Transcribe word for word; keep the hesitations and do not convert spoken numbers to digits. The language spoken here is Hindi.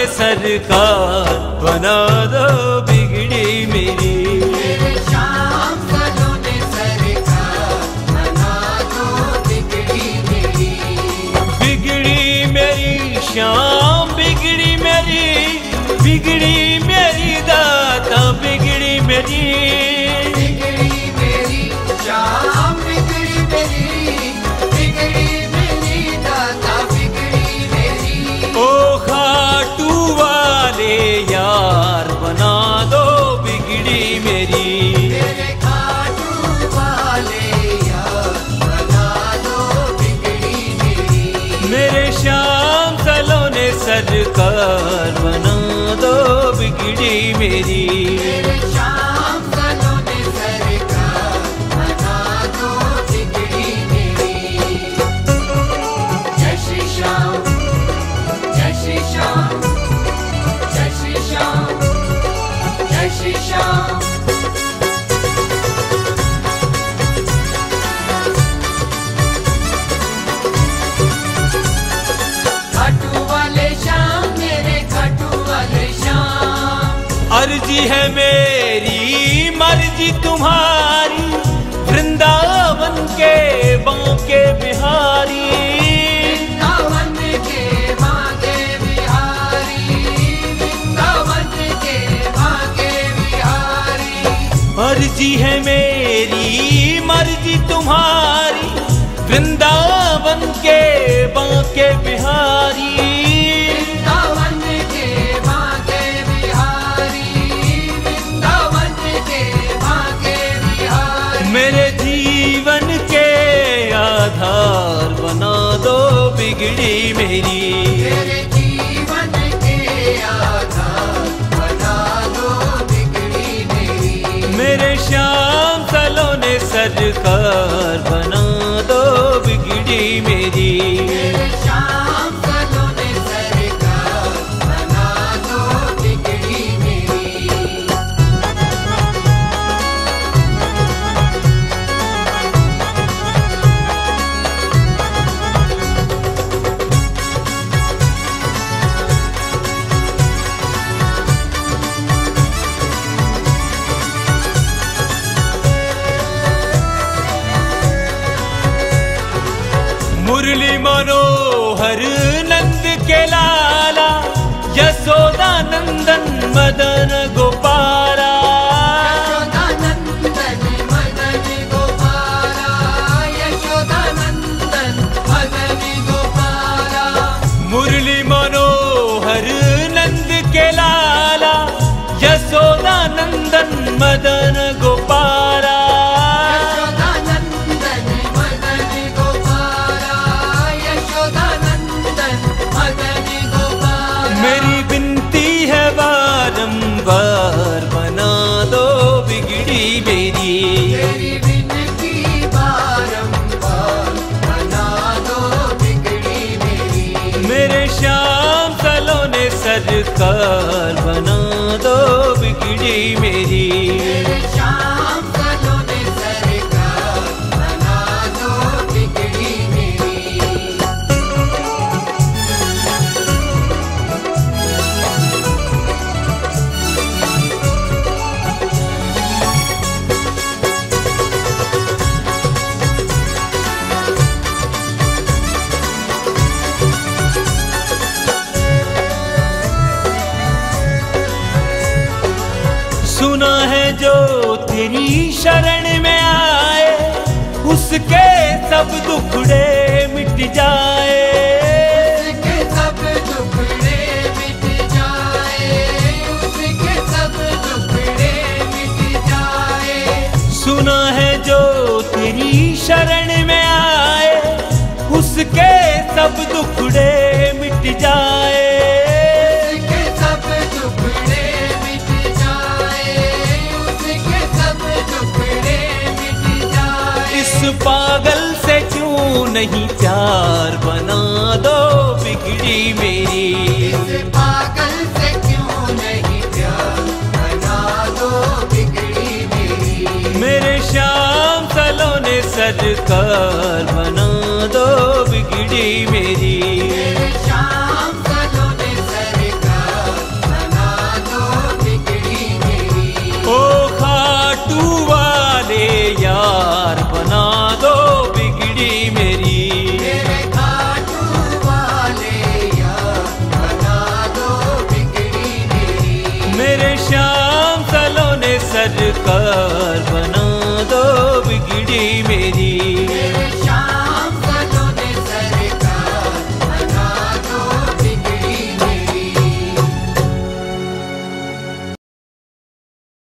सरकार बना दो बिगड़ी मेरी। मेरे श्याम सलोने सरकार बना दो बिगड़ी मेरी। बिगड़ी मेरी श्याम बिगड़ी मेरी, बिगड़ी मेरी दाता बिगड़ी मेरी। बिगड़ी मेरी श्याम बिगड़ी मेरी, बिगड़ी मेरी दाता बिगड़ी मेरी। ओ खाटू वाले यार बना दो बिगड़ी मेरी। मेरे खाटू वाले यार बना दो बिगड़ी मेरी। मेरे श्याम सलोने सरकार बना दो बिगड़ी मेरी। मेरे श्याम सलोने सरकार बना दो बिगड़ी मेरी। जय श्री श्याम, जय श्री श्याम, जय श्री श्याम, जय श्री श्याम। खाटू वाले श्याम, मेरे खाटू वाले श्याम। अर्जी है मेरी मर्जी तुम्हारी, वृंदावन के बांके बिहारी। वृंदावन के बांके बिहारी, वृंदावन के बांके बिहारी। अर्जी है मेरी मर्जी तुम्हारी, वृंदावन के बांके बिहारी। वृंदावन के बांके बिहारी, वृंदावन के बांके बिहारी। मेरे जीवन के आधार बना दो बिगड़ी मेरी। मेरे जीवन के आधार बना दो बिगड़ी मेरी। मेरे श्याम सलोने सरकार बना दो बिगड़ी मेरी। मेरे श्याम सलोने सरकार बना दो बिगड़ी मेरी। मुरली मनोहर नंद के लाला, यशोदा नंदन मदन गोपाला। यशोदानंदन मदन गोपाला, यशोदानंदन मदन गोपाला। मुरली मनोहर नंद के लाला, यशोदा नंदन मदन गोपाला। यशोदानंदन मदन गोपाला, यशोदानंदन मदन गोपाला। मेरी विनती है बारंबार बना दो बिगड़ी मेरी। तेरी विनती बारंबार बना दो बिगड़ी मेरी। मेरे श्याम सलोने सरकार बना दो बिगड़ी मेरी। मेरे श्याम सलोने सरकार बना दो बिगड़ी मेरी। सुना है जो तेरी शरण में आए, उसके सब दुखड़े मिट जाए। उसके सब दुखड़े मिट जाए, उसके सब दुखड़े मिट जाए। सुना है जो तेरी शरण में आए, उसके सब दुखड़े मिट जाए। उसके सब दुखड़े मिट जाए, उसके सब दुखड़े मिट जाए। इस पागल से क्यों नहीं प्यार बना दो बिगड़ी मेरी। इस पागल से क्यों नहीं प्यार बना दो बिगड़ी मेरी। मेरे श्याम सलोने सरकार बना दो बिगड़ी मेरी।